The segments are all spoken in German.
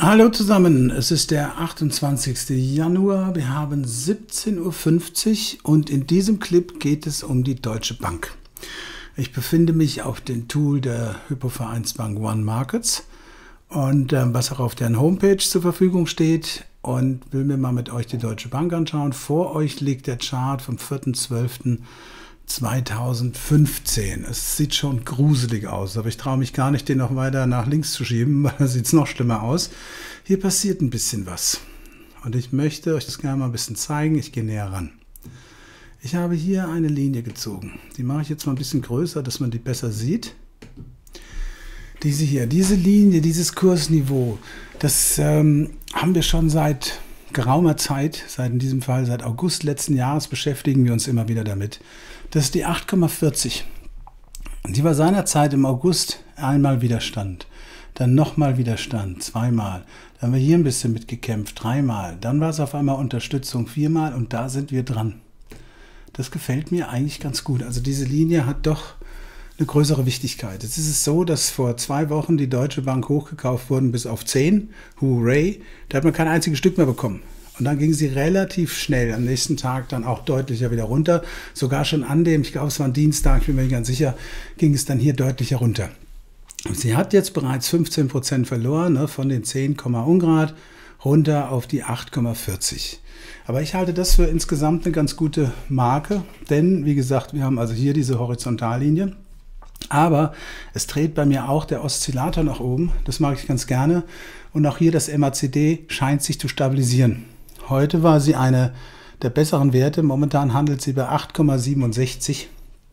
Hallo zusammen, es ist der 28. Januar, wir haben 17:50 Uhr und in diesem Clip geht es um die Deutsche Bank. Ich befinde mich auf dem Tool der Hypovereinsbank One Markets und was auch auf deren Homepage zur Verfügung steht, und will mir mal mit euch die Deutsche Bank anschauen. Vor euch liegt der Chart vom 4.12.2015. Es sieht schon gruselig aus, aber ich traue mich gar nicht, den noch weiter nach links zu schieben, weil da sieht es noch schlimmer aus. Hier passiert ein bisschen was und ich möchte euch das gerne mal ein bisschen zeigen. Ich gehe näher ran. Ich habe hier eine Linie gezogen. Die mache ich jetzt mal ein bisschen größer, dass man die besser sieht. Diese hier, diese Linie, dieses Kursniveau, das haben wir schon seit geraumer Zeit, in diesem Fall seit August letzten Jahres, beschäftigen wir uns immer wieder damit. Das ist die 8,40. Und die war seinerzeit im August einmal Widerstand, dann nochmal Widerstand, zweimal. Dann haben wir hier ein bisschen mitgekämpft, dreimal. Dann war es auf einmal Unterstützung, viermal, und da sind wir dran. Das gefällt mir eigentlich ganz gut. Also diese Linie hat doch eine größere Wichtigkeit. Jetzt ist es so, dass vor 2 Wochen die Deutsche Bank hochgekauft wurden bis auf 10. Hooray! Da hat man kein einziges Stück mehr bekommen. Und dann ging sie relativ schnell, am nächsten Tag dann auch deutlicher wieder runter. Sogar schon an dem, ich glaube es war ein Dienstag, ich bin mir nicht ganz sicher, ging es dann hier deutlicher runter. Und sie hat jetzt bereits 15% verloren, ne, von den 10, Ungrad runter auf die 8,40. Aber ich halte das für insgesamt eine ganz gute Marke, denn wie gesagt, wir haben also hier diese Horizontallinie. Aber es dreht bei mir auch der Oszillator nach oben, das mag ich ganz gerne. Und auch hier das MACD scheint sich zu stabilisieren. Heute war sie eine der besseren Werte, momentan handelt sie bei 8,67.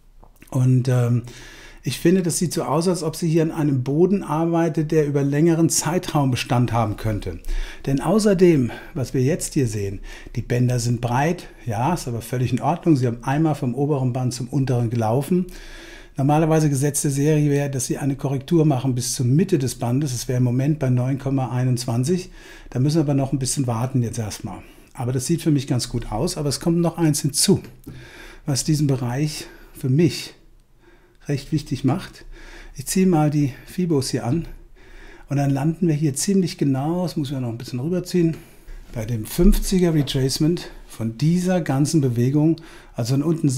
Und ich finde, das sieht so aus, als ob sie hier an einem Boden arbeitet, der über längeren Zeitraum Bestand haben könnte. Denn außerdem, was wir jetzt hier sehen, die Bänder sind breit, ja, ist aber völlig in Ordnung. Sie haben einmal vom oberen Band zum unteren gelaufen. Normalerweise gesetzte Serie wäre, dass sie eine Korrektur machen bis zur Mitte des Bandes. Das wäre im Moment bei 9,21. Da müssen wir aber noch ein bisschen warten jetzt erstmal. Aber das sieht für mich ganz gut aus. Aber es kommt noch eins hinzu, was diesen Bereich für mich recht wichtig macht. Ich ziehe mal die Fibos hier an und dann landen wir hier ziemlich genau, das muss ich noch ein bisschen rüberziehen, bei dem 50er Retracement von dieser ganzen Bewegung, also von unten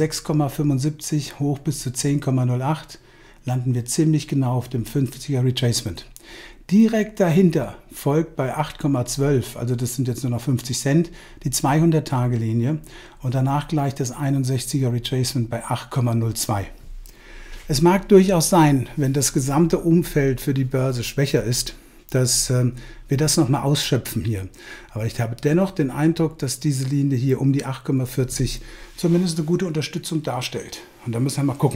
6,75 hoch bis zu 10,08, landen wir ziemlich genau auf dem 50er Retracement. Direkt dahinter folgt bei 8,12, also das sind jetzt nur noch 50 Cent, die 200-Tage-Linie und danach gleich das 61er Retracement bei 8,02. Es mag durchaus sein, wenn das gesamte Umfeld für die Börse schwächer ist, dass wir das nochmal ausschöpfen hier. Aber ich habe dennoch den Eindruck, dass diese Linie hier um die 8,40 zumindest eine gute Unterstützung darstellt. Und da müssen wir mal gucken.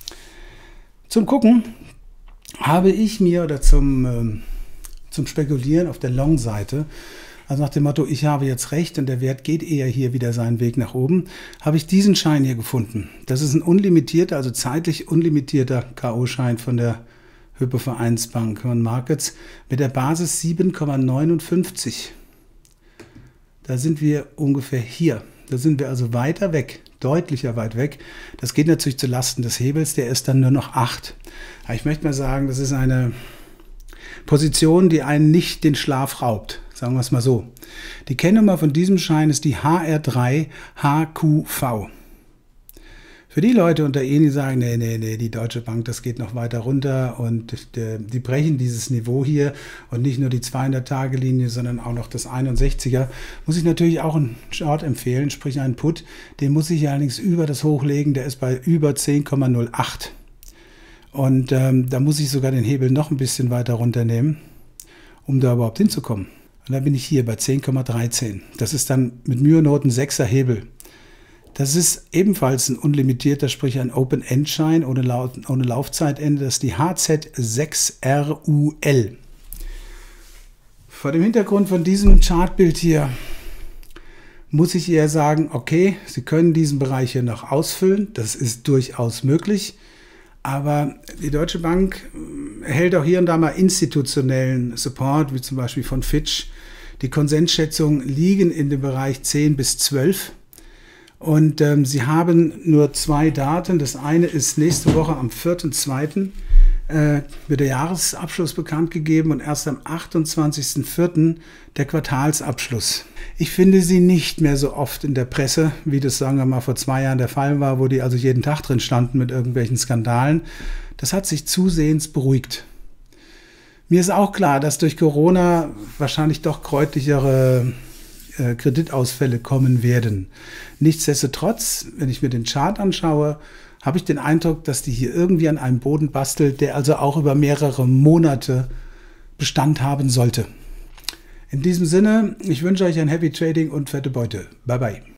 Zum Gucken habe ich mir, oder zum Spekulieren auf der Long-Seite, also nach dem Motto, ich habe jetzt recht und der Wert geht eher hier wieder seinen Weg nach oben, habe ich diesen Schein hier gefunden. Das ist ein unlimitierter, also zeitlich unlimitierter K.O.-Schein von der Hypovereinsbank One Markets mit der Basis 7,59. Da sind wir ungefähr hier. Da sind wir also weiter weg, deutlicher weit weg. Das geht natürlich zu Lasten des Hebels, der ist dann nur noch 8. Aber ich möchte mal sagen, das ist eine Position, die einen nicht den Schlaf raubt. Sagen wir es mal so. Die Kennnummer von diesem Schein ist die HR3HQV. Für die Leute unter Ihnen, die sagen, nee, die Deutsche Bank, das geht noch weiter runter und die brechen dieses Niveau hier und nicht nur die 200-Tage-Linie, sondern auch noch das 61er, muss ich natürlich auch einen Short empfehlen, sprich einen Put. Den muss ich allerdings über das hochlegen, der ist bei über 10,08. Und da muss ich sogar den Hebel noch ein bisschen weiter runternehmen, um da überhaupt hinzukommen. Und da bin ich hier bei 10,13. Das ist dann mit Mühe und Not ein 6er Hebel. Das ist ebenfalls ein unlimitierter, sprich ein Open-End-Schein ohne Laufzeitende. Das ist die HZ6RUL. Vor dem Hintergrund von diesem Chartbild hier muss ich eher sagen, okay, Sie können diesen Bereich hier noch ausfüllen. Das ist durchaus möglich. Aber die Deutsche Bank erhält auch hier und da mal institutionellen Support, wie zum Beispiel von Fitch. Die Konsensschätzungen liegen in dem Bereich 10 bis 12. Und sie haben nur 2 Daten. Das eine ist nächste Woche am 4.2. wird der Jahresabschluss bekannt gegeben und erst am 28.04. der Quartalsabschluss. Ich finde sie nicht mehr so oft in der Presse, wie das, sagen wir mal, vor 2 Jahren der Fall war, wo die also jeden Tag drin standen mit irgendwelchen Skandalen. Das hat sich zusehends beruhigt. Mir ist auch klar, dass durch Corona wahrscheinlich doch deutlichere Kreditausfälle kommen werden. Nichtsdestotrotz, wenn ich mir den Chart anschaue, habe ich den Eindruck, dass die hier irgendwie an einem Boden bastelt, der also auch über mehrere Monate Bestand haben sollte. In diesem Sinne, ich wünsche euch ein Happy Trading und fette Beute. Bye bye.